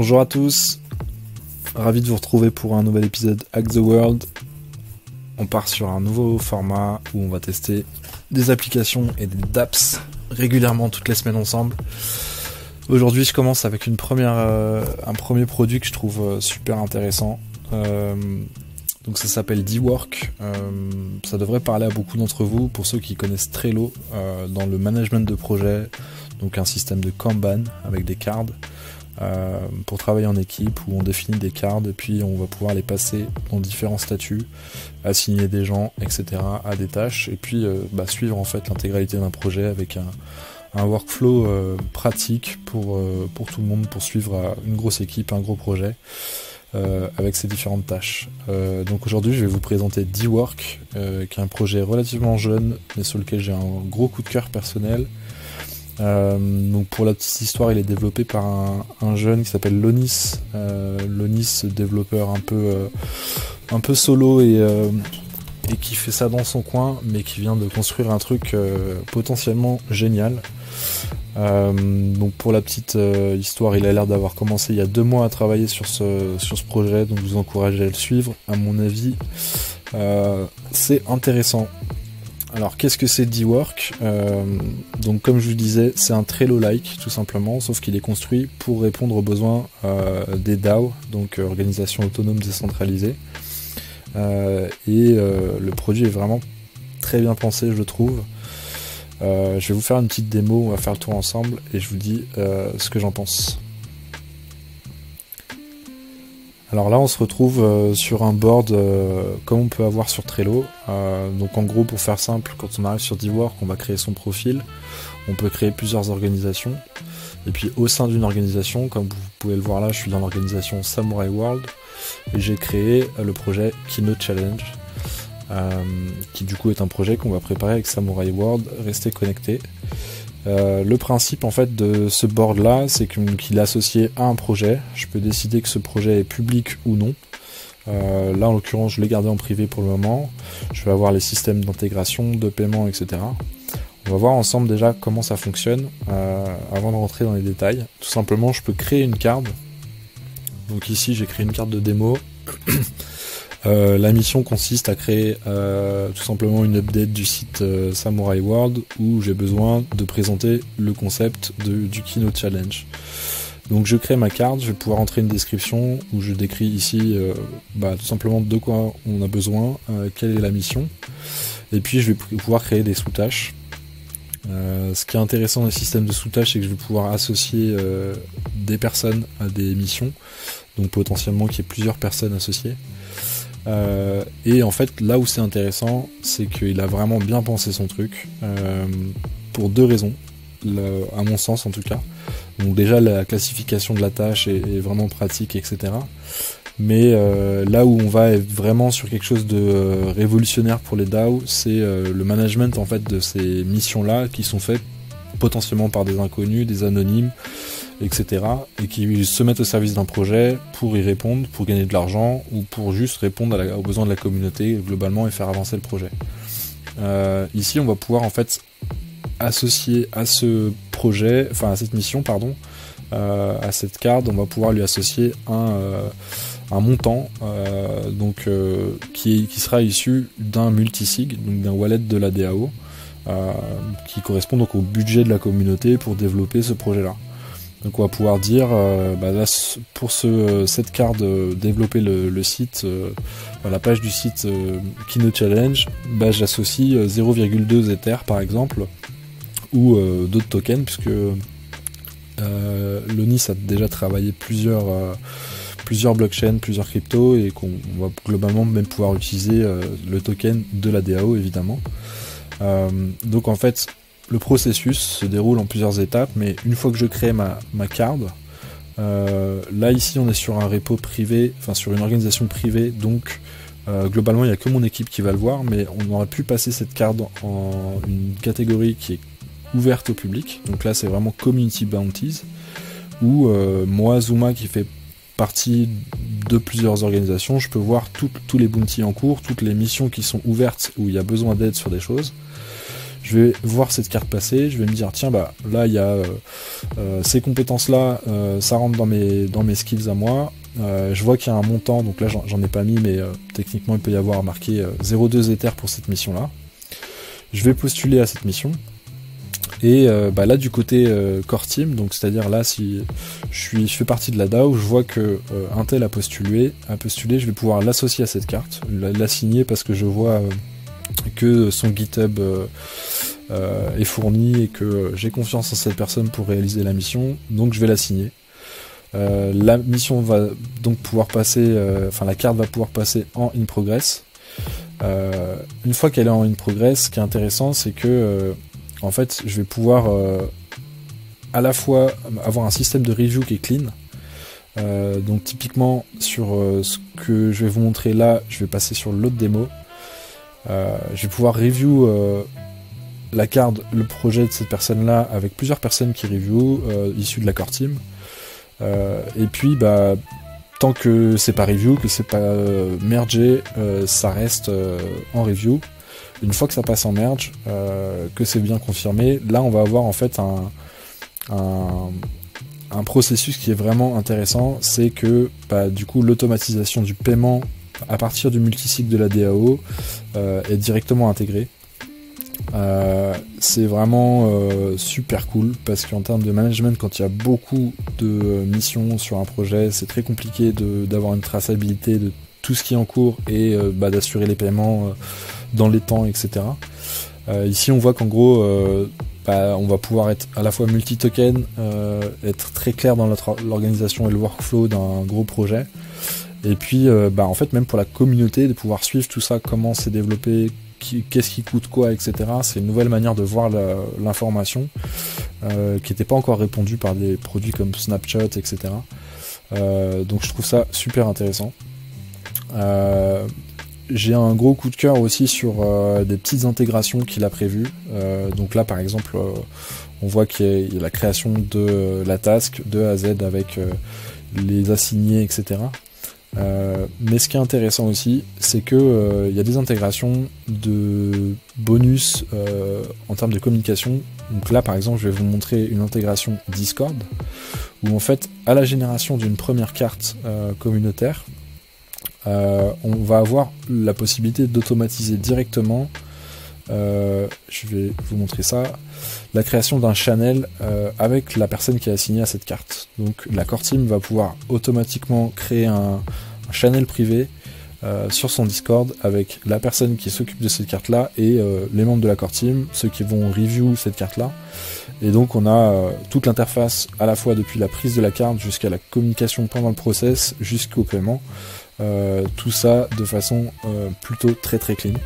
Bonjour à tous, ravi de vous retrouver pour un nouvel épisode Hack the World. On part sur un nouveau format où on va tester des applications et des dApps régulièrement toutes les semaines ensemble. Aujourd'hui je commence avec un premier produit que je trouve super intéressant. Donc ça s'appelle Dwork. Ça devrait parler à beaucoup d'entre vous, pour ceux qui connaissent Trello dans le management de projet, donc un système de Kanban avec des cards pour travailler en équipe où on définit des cards et puis on va pouvoir les passer dans différents statuts, assigner des gens, etc. à des tâches et puis suivre en fait l'intégralité d'un projet avec un workflow pratique pour tout le monde, pour suivre une grosse équipe, un gros projet. Avec ces différentes tâches. Donc aujourd'hui je vais vous présenter Dwork, qui est un projet relativement jeune mais sur lequel j'ai un gros coup de cœur personnel. Donc pour la petite histoire, il est développé par un jeune qui s'appelle Lonis. Lonis, développeur un peu solo et qui fait ça dans son coin mais qui vient de construire un truc potentiellement génial. Donc pour la petite histoire, il a l'air d'avoir commencé il y a 2 mois à travailler sur ce projet, donc je vous encourage à le suivre. À mon avis, c'est intéressant. Alors qu'est-ce que c'est Dwork? Donc comme je vous disais, c'est un Trello-like tout simplement, sauf qu'il est construit pour répondre aux besoins des DAO, donc organisations autonomes décentralisées. Le produit est vraiment très bien pensé, je trouve. Je vais vous faire une petite démo, on va faire le tour ensemble et je vous dis ce que j'en pense. Alors là on se retrouve sur un board comme on peut avoir sur Trello. Donc en gros, pour faire simple, quand on arrive sur Dwork, on va créer son profil. On peut créer plusieurs organisations. Et puis au sein d'une organisation, comme vous pouvez le voir là, je suis dans l'organisation Samurai World et j'ai créé le projet Keynote Challenge. Qui du coup est un projet qu'on va préparer avec Samurai World. Restez connectés. Le principe en fait de ce board là, c'est qu'il est associé à un projet. Je peux décider que ce projet est public ou non. Là en l'occurrence je l'ai gardé en privé pour le moment. Je vais avoir les systèmes d'intégration, de paiement, etc. On va voir ensemble déjà comment ça fonctionne avant de rentrer dans les détails. Tout simplement je peux créer une carte. Donc ici j'ai créé une carte de démo. La mission consiste à créer tout simplement une update du site Samurai World où j'ai besoin de présenter le concept du Keynote Challenge. Donc je crée ma carte, je vais pouvoir entrer une description où je décris ici tout simplement de quoi on a besoin, quelle est la mission, et puis je vais pouvoir créer des sous-tâches. Ce qui est intéressant dans les systèmes de sous-tâches, c'est que je vais pouvoir associer des personnes à des missions, donc potentiellement qu'il y ait plusieurs personnes associées. Et en fait là où c'est intéressant, c'est qu'il a vraiment bien pensé son truc pour 2 raisons, à mon sens en tout cas. Donc déjà la classification de la tâche est vraiment pratique, etc. Mais là où on va être vraiment sur quelque chose de révolutionnaire pour les DAO, c'est le management en fait de ces missions là qui sont faites potentiellement par des inconnus, des anonymes, etc. et qui se mettent au service d'un projet pour y répondre, pour gagner de l'argent ou pour juste répondre aux besoins de la communauté globalement et faire avancer le projet. Ici on va pouvoir en fait associer à ce projet, enfin à cette mission pardon, à cette carte, on va pouvoir lui associer un montant qui sera issu d'un multisig, donc d'un wallet de la DAO, qui correspond donc au budget de la communauté pour développer ce projet là. Donc on va pouvoir dire, là, pour cette carte développer le site, la page du site Keynote Challenge, j'associe 0,2 Ether par exemple, ou d'autres tokens, puisque Lonis a déjà travaillé plusieurs blockchains, plusieurs cryptos, et qu'on va globalement même pouvoir utiliser le token de la DAO évidemment. Donc en fait le processus se déroule en plusieurs étapes, mais une fois que je crée ma card, là ici on est sur un repo privé, enfin sur une organisation privée, donc globalement il n'y a que mon équipe qui va le voir, mais on aurait pu passer cette carte en une catégorie qui est ouverte au public. Donc là c'est vraiment Community Bounties, où moi, Zuma, qui fait partie de plusieurs organisations, je peux voir tous les bounties en cours, toutes les missions qui sont ouvertes où il y a besoin d'aide sur des choses. je vais voir cette carte passer, je vais me dire tiens bah là il y a ces compétences là, ça rentre dans mes skills à moi. Je vois qu'il y a un montant, donc là j'en ai pas mis, mais techniquement il peut y avoir marqué 0,2 Ether pour cette mission là. Je vais postuler à cette mission. Et bah là du côté core team, donc c'est-à-dire là si je fais partie de la DAO, je vois que un tel a postulé, je vais pouvoir l'associer à cette carte, l'assigner parce que je vois que son GitHub est fourni et que j'ai confiance en cette personne pour réaliser la mission, donc je vais l'assigner. La mission va donc pouvoir passer, la carte va pouvoir passer en in progress. Une fois qu'elle est en in progress, ce qui est intéressant, c'est que en fait, je vais pouvoir à la fois avoir un système de review qui est clean. Donc typiquement sur ce que je vais vous montrer là, je vais passer sur l'autre démo. Je vais pouvoir review la carte, le projet de cette personne-là avec plusieurs personnes qui review issues de la core team. Et puis bah tant que c'est pas review, que c'est pas mergé, ça reste en review. Une fois que ça passe en merge, que c'est bien confirmé, là on va avoir en fait un processus qui est vraiment intéressant, c'est que bah, du coup l'automatisation du paiement à partir du multisig de la DAO est directement intégrée. C'est vraiment super cool parce qu'en termes de management, quand il y a beaucoup de missions sur un projet, c'est très compliqué d'avoir une traçabilité de tout ce qui est en cours et d'assurer les paiements dans les temps, etc. Ici on voit qu'en gros on va pouvoir être à la fois multi-token, être très clair dans l'organisation et le workflow d'un gros projet, et puis en fait même pour la communauté de pouvoir suivre tout ça, comment c'est développé, qu'est-ce qui coûte quoi, etc. C'est une nouvelle manière de voir l'information qui n'était pas encore répondue par des produits comme Snapchat, etc. Donc je trouve ça super intéressant. J'ai un gros coup de cœur aussi sur des petites intégrations qu'il a prévues. Donc là par exemple on voit qu'il y a la création de la task de A à Z avec les assignés, etc. Mais ce qui est intéressant aussi, c'est que y a des intégrations de bonus en termes de communication. Donc là par exemple je vais vous montrer une intégration Discord où en fait à la génération d'une première carte communautaire, on va avoir la possibilité d'automatiser directement, je vais vous montrer ça, la création d'un channel avec la personne qui est assignée à cette carte. Donc la core team va pouvoir automatiquement créer un channel privé sur son Discord avec la personne qui s'occupe de cette carte là et les membres de la core team, ceux qui vont review cette carte là. Et donc on a toute l'interface à la fois depuis la prise de la carte jusqu'à la communication pendant le process jusqu'au paiement. Tout ça de façon plutôt très très clean.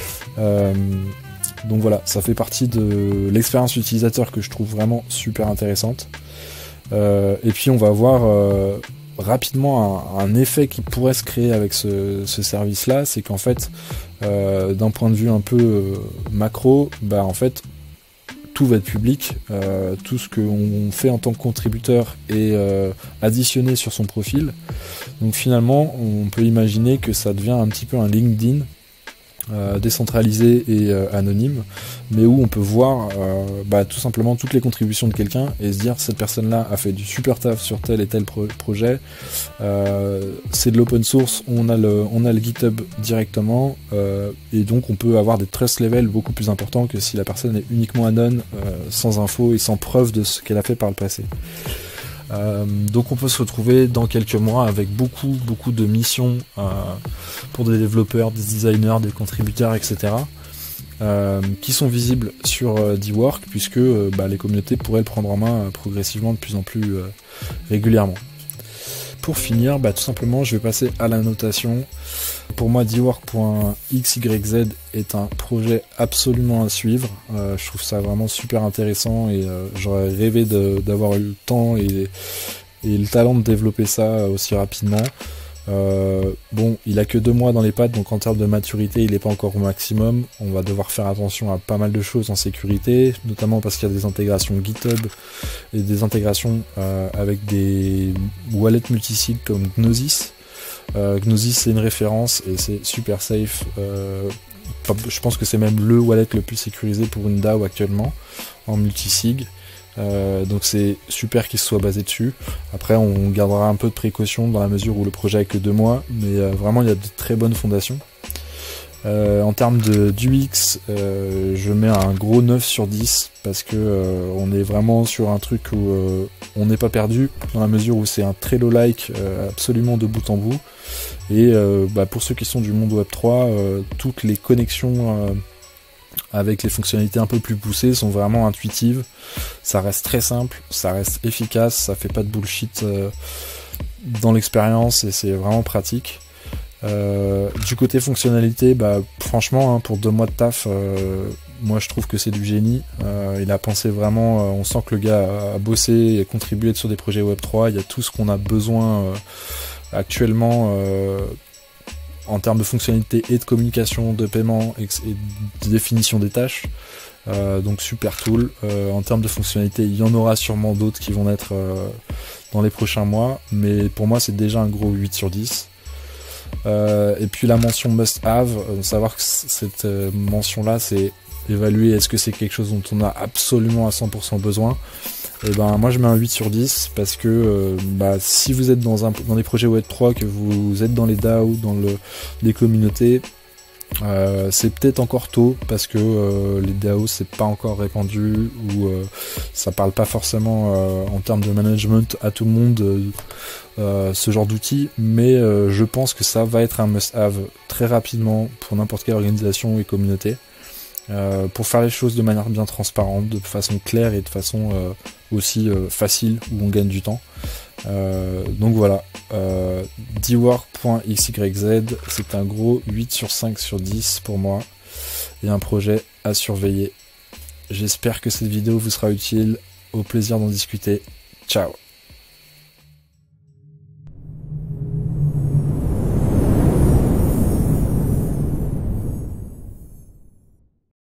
Donc voilà, ça fait partie de l'expérience utilisateur que je trouve vraiment super intéressante. Et puis on va avoir rapidement un effet qui pourrait se créer avec ce service là, c'est qu'en fait d'un point de vue un peu macro, en fait tout va être public, tout ce qu'on fait en tant que contributeur est additionné sur son profil. Donc finalement, on peut imaginer que ça devient un petit peu un LinkedIn décentralisé et anonyme, mais où on peut voir tout simplement toutes les contributions de quelqu'un et se dire cette personne-là a fait du super taf sur tel et tel projet, c'est de l'open source, on a le GitHub directement, et donc on peut avoir des trust levels beaucoup plus importants que si la personne est uniquement anon, sans info et sans preuve de ce qu'elle a fait par le passé. Donc on peut se retrouver dans quelques mois avec beaucoup de missions pour des développeurs, des designers, des contributeurs, etc. Qui sont visibles sur Dwork puisque les communautés pourraient le prendre en main progressivement de plus en plus régulièrement. Pour finir, tout simplement je vais passer à la notation. Pour moi Dwork.xyz est un projet absolument à suivre. Je trouve ça vraiment super intéressant et j'aurais rêvé d'avoir eu le temps et le talent de développer ça aussi rapidement. Il a que 2 mois dans les pattes, donc en termes de maturité il n'est pas encore au maximum. On va devoir faire attention à pas mal de choses en sécurité, notamment parce qu'il y a des intégrations GitHub et des intégrations avec des wallets multisig comme Gnosis. Gnosis c'est une référence et c'est super safe je pense que c'est même le wallet le plus sécurisé pour une DAO actuellement, en multisig. Donc c'est super qu'il soit basé dessus. Après on gardera un peu de précaution dans la mesure où le projet a que 2 mois, mais vraiment il y a de très bonnes fondations. En termes d'UX, je mets un gros 9 sur 10 parce que on est vraiment sur un truc où on n'est pas perdu, dans la mesure où c'est un Trello-like absolument de bout en bout. Et pour ceux qui sont du monde Web3, toutes les connexions avec les fonctionnalités un peu plus poussées sont vraiment intuitives. Ça reste très simple, ça reste efficace, ça fait pas de bullshit dans l'expérience et c'est vraiment pratique. Du côté fonctionnalité, franchement, pour 2 mois de taf, moi je trouve que c'est du génie. Il a pensé vraiment, on sent que le gars a bossé et contribué sur des projets Web3. Il y a tout ce qu'on a besoin actuellement en termes de fonctionnalité et de communication, de paiement et de définition des tâches. Donc super tool. En termes de fonctionnalité, il y en aura sûrement d'autres qui vont naître dans les prochains mois, mais pour moi c'est déjà un gros 8 sur 10. Et puis la mention must have, savoir que cette mention là c'est évaluer est-ce que c'est quelque chose dont on a absolument à 100% besoin. Et moi je mets un 8 sur 10 parce que si vous êtes dans des projets Web3, que vous êtes dans les DAO, dans les communautés, c'est peut-être encore tôt parce que les DAO c'est pas encore répandu ou ça parle pas forcément en termes de management à tout le monde ce genre d'outils, mais je pense que ça va être un must-have très rapidement pour n'importe quelle organisation et communauté pour faire les choses de manière bien transparente, de façon claire et de façon aussi facile où on gagne du temps. Donc voilà, dwork.xyz, c'est un gros 8 sur 5 sur 10 pour moi et un projet à surveiller. J'espère que cette vidéo vous sera utile, au plaisir d'en discuter. Ciao.